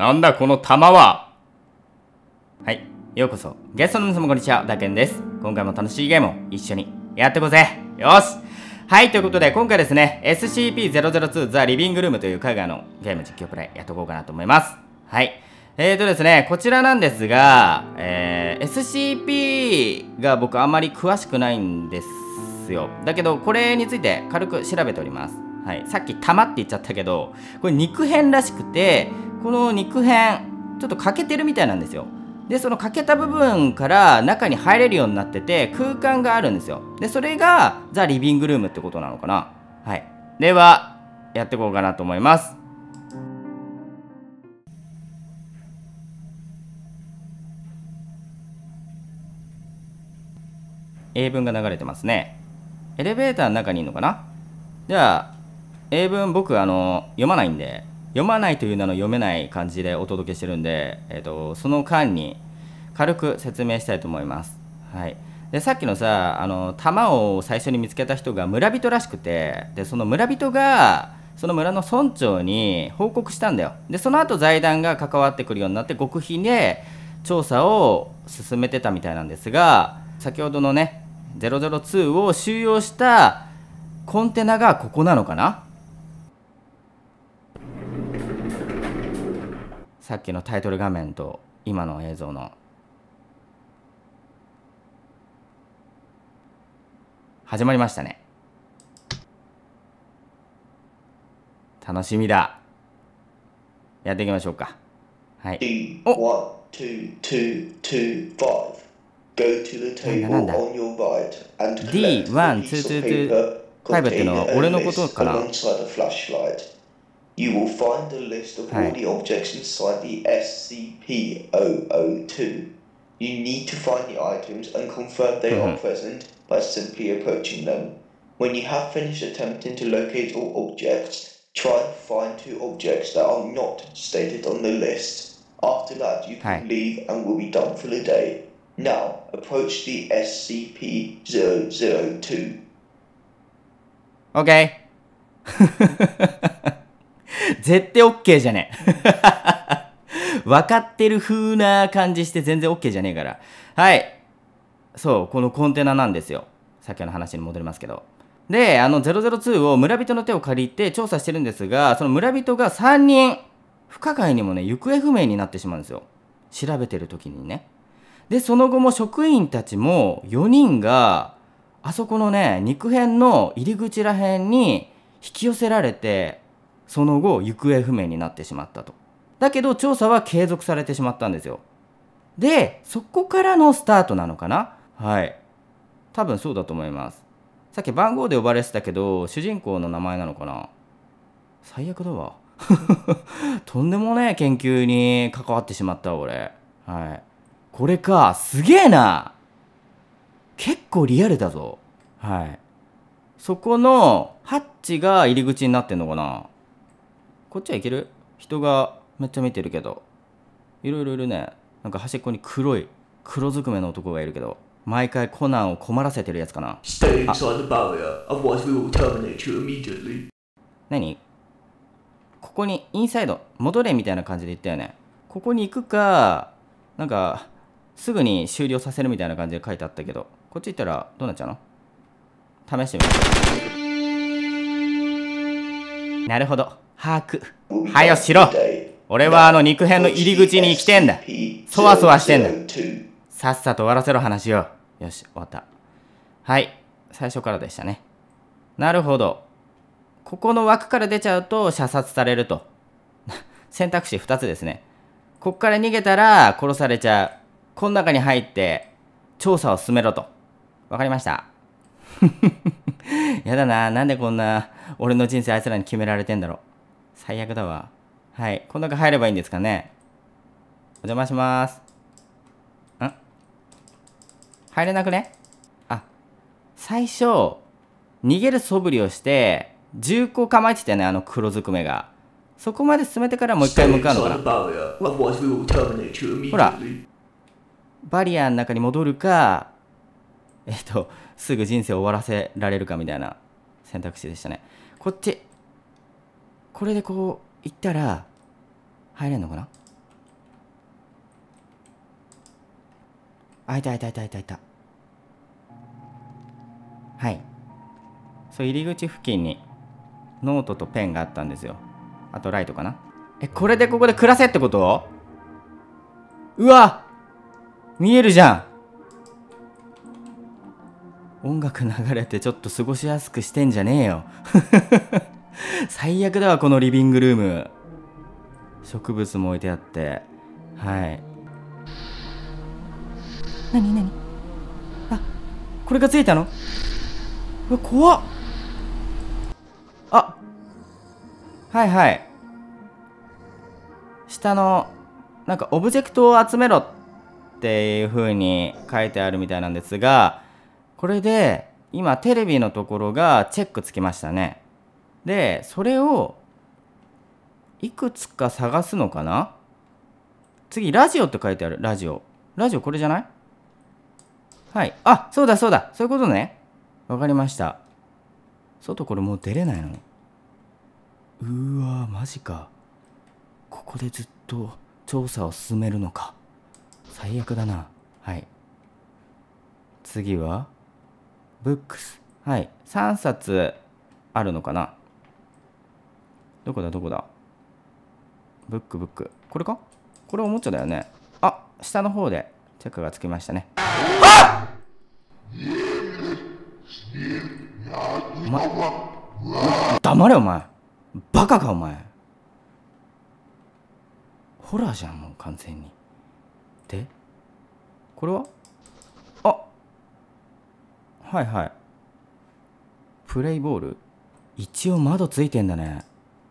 なんだこの玉は。はい、ようこそ。ゲストの皆様こんにちは、ダケンです。今回も楽しいゲームを一緒にやっていこうぜ。よし。はい、ということで今回ですね、SCP-002 ザ・リビングルームという海外のゲーム実況プレイやっていこうかなと思います。はい。ですね、こちらなんですが、SCP が僕あんまり詳しくないんですよ。だけど、これについて軽く調べております。はい。さっき玉って言っちゃったけど、これ肉片らしくて、この肉片、ちょっと欠けてるみたいなんですよ。で、その欠けた部分から中に入れるようになってて、空間があるんですよ。で、それがザ・リビングルームってことなのかな。はい。では、やっていこうかなと思います。英文が流れてますね。エレベーターの中にいるのかな。じゃあ英文僕読まないんで、読まないという名の読めない感じでお届けしてるんで、その間に軽く説明したいと思います。はい。でさっきのさ玉を最初に見つけた人が村人らしくて、でその村人がその村の村長に報告したんだよ。でその後財団が関わってくるようになって極秘で調査を進めてたみたいなんですが、先ほどのね002を収容したコンテナがここなのかな。さっきのタイトル画面と今の映像の始まりましたね。楽しみだ。やっていきましょうか。はい。お なんだ D1225 っていうのは俺のことかな。 You will find a list of all the objects inside the SCP-002. You need to find the items and confirm they are present by simply approaching them. When you have finished attempting to locate all objects, try and find two objects that are not stated on the list. After that, you can leave and we'll be done for the day. Now, approach the SCP-002. OK 絶対 OK じゃねえ分かってる風な感じして全然 OK じゃねえから。はい、そうこのコンテナなんですよ。さっきの話に戻りますけど、で002を村人の手を借りて調査してるんですが、その村人が3人不可解にもね行方不明になってしまうんですよ、調べてる時にね。でその後も職員たちも4人があそこのね肉片の入り口らへんに引き寄せられて、その後行方不明になってしまったと。だけど調査は継続されてしまったんですよ。でそこからのスタートなのかな。はい、多分そうだと思います。さっき番号で呼ばれてたけど主人公の名前なのかな。最悪だわとんでもねえ研究に関わってしまった俺。はい、これか、すげえな、結構リアルだぞ。はい、そこのハッチが入り口になってんのかな。こっちは行ける？人がめっちゃ見てるけど、いろいろいるね。なんか端っこに黒ずくめの男がいるけど、毎回コナンを困らせてるやつかな。何？ここにインサイド戻れみたいな感じで言ったよね。ここに行くか、なんかすぐに終了させるみたいな感じで書いてあったけど、こっち行ったらどうなっちゃうの？試してみる。なるほど、把握。はよしろ。俺は肉片の入り口に来てんだ。そわそわしてんだ。さっさと終わらせろ話を。よし、終わった。はい、最初からでしたね。なるほど。ここの枠から出ちゃうと射殺されると選択肢2つですね。こっから逃げたら殺されちゃう。この中に入って調査を進めろと。わかりましたやだな、なんでこんな俺の人生あいつらに決められてんだろう。最悪だわ。はい、この中入ればいいんですかね。お邪魔します。入れなくね。あ、最初逃げる素振りをして銃口構えてたよね、黒ずくめが。そこまで進めてからもう一回向かうのかな。ほら、バリアの中に戻るか、すぐ人生を終わらせられるかみたいな選択肢でしたね。こっち、これでこう行ったら入れんのかな。 あ、いたいたいたいたいた。はい。そう、入り口付近にノートとペンがあったんですよ。あとライトかな。これでここで暮らせってこと？うわ、見えるじゃん。音楽流れてちょっと過ごしやすくしてんじゃねえよ。最悪だわ、このリビングルーム。植物も置いてあって。はい。なになに？あ、これがついたの？うわ、怖っ。あ、はいはい。下のなんかオブジェクトを集めろっていう風に書いてあるみたいなんですが、これで今テレビのところがチェックつきましたね。でそれをいくつか探すのかな。次ラジオって書いてある。ラジオこれじゃない？はい。あ、そうだそうだ、そういうことね。わかりました。外これもう出れないの？うーわー、マジか。ここでずっと調査を進めるのか。最悪だな。はい。次はブックス。はい。3冊あるのかな。どこだどこだ。ブック。これか？これおもちゃだよね。あ、下の方でチェックがつきましたね。あっ！お前、黙れお前。バカかお前。ホラーじゃんもう完全に。でこれは、あ、はいはい。プレイボール。一応窓ついてんだね。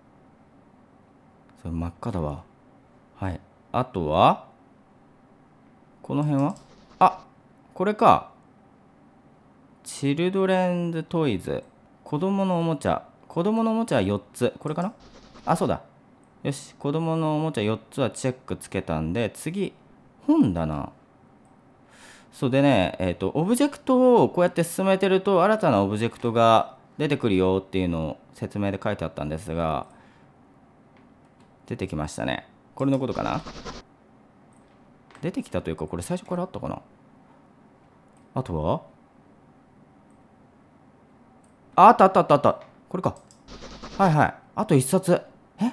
それ真っ赤だわ。はい。あとはこの辺は、あ、これか。チルドレンズトイズ。子供のおもちゃは4つ。これかな。あ、そうだ。よし、子供のおもちゃ4つはチェックつけたんで、次本だな。そうでね、オブジェクトをこうやって進めてると新たなオブジェクトが出てくるよっていうのを説明で書いてあったんですが、出てきましたね。これのことかな。出てきたというか、これ最初からあったかな。あとは、あった。これか。はいはい。あと1冊。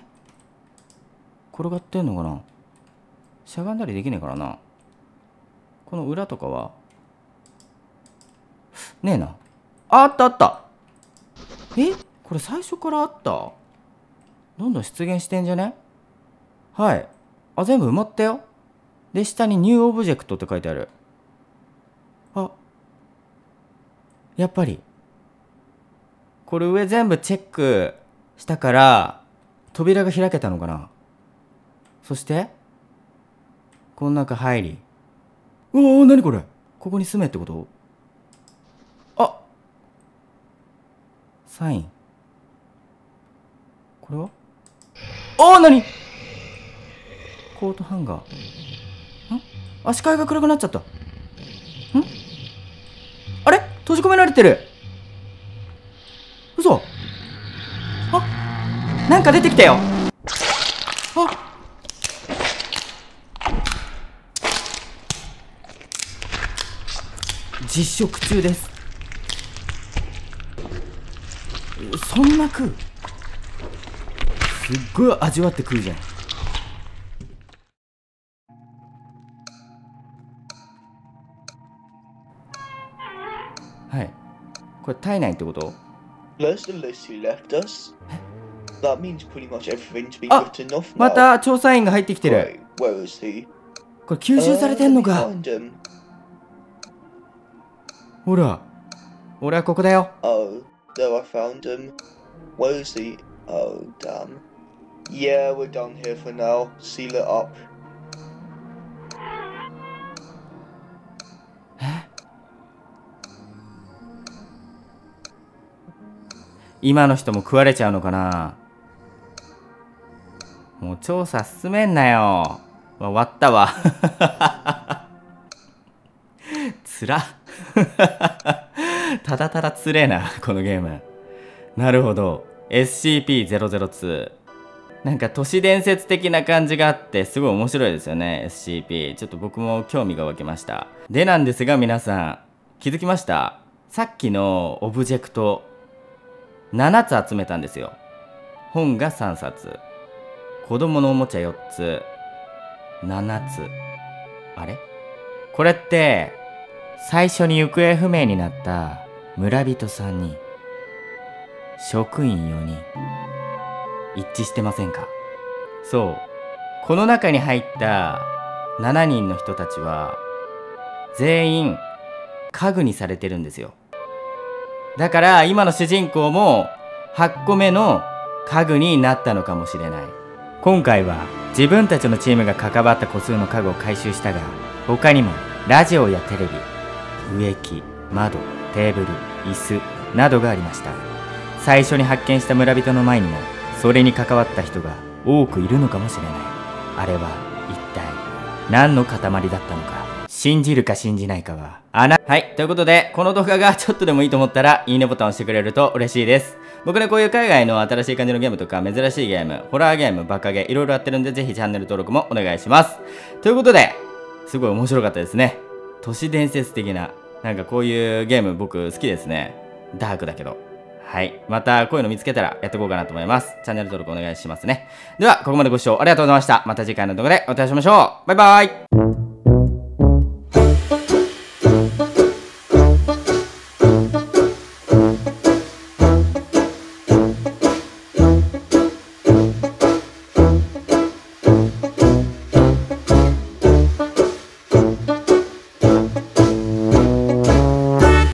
転がってんのかな。しゃがんだりできねえからな。この裏とかはねえな。あった。これ最初からあった？どんどん出現してんじゃね？はい。あ、全部埋まったよ。で、下にニューオブジェクトって書いてある。あ、やっぱり。これ上全部チェックしたから、扉が開けたのかな。そして、この中入り。うわー、なにこれ？ここに住めってこと？あ、サイン。これは？あー、なに？コートハンガー。あ、視界が暗くなっちゃった。あれ？閉じ込められてる。嘘。あ、なんか出てきたよ。あ、実食中です。そんな食う？すっごい味わって食うじゃん。はい。これ体内ってこと？ Plus the list who left us. That means pretty much everything's been あ、 written off ま now. た調査員が入ってきてる。 Right, where is he? これ吸収されてんの Let me か。 find him. ほら、俺はここだよ。 Oh, there I found him. Where is he? Oh, damn. Yeah, we're down here for now. Seal it up. 今の人も食われちゃうのかな。もう調査進めんなよ。終わったわ。つら。ただただつれえなこのゲーム。なるほど。SCP-002。 なんか都市伝説的な感じがあってすごい面白いですよね。 SCP ちょっと僕も興味が湧きました。でなんですが、皆さん気づきました？さっきのオブジェクト7つ集めたんですよ。本が3冊、子供のおもちゃ4つ、7つ。あれこれって最初に行方不明になった村人3人、職員4人、一致してませんか？そう、この中に入った7人の人たちは全員家具にされてるんですよ。だから今の主人公も8個目の家具になったのかもしれない。今回は自分たちのチームが関わった個数の家具を回収したが、他にもラジオやテレビ、植木、窓、テーブル、椅子などがありました。最初に発見した村人の前にもそれに関わった人が多くいるのかもしれない。あれは一体何の塊だったのか、信じるか信じないかははい、ということでこの動画がちょっとでもいいと思ったらいいねボタンを押してくれると嬉しいです。僕ね、こういう海外の新しい感じのゲームとか珍しいゲーム、ホラーゲーム、バカゲーいろいろやってるんで、ぜひチャンネル登録もお願いします。ということで、すごい面白かったですね。都市伝説的な、なんかこういうゲーム僕好きですね。ダークだけど。はい。またこういうの見つけたらやっていこうかなと思います。チャンネル登録お願いしますね。では、ここまでご視聴ありがとうございました。また次回の動画でお会いしましょう。バイバイ。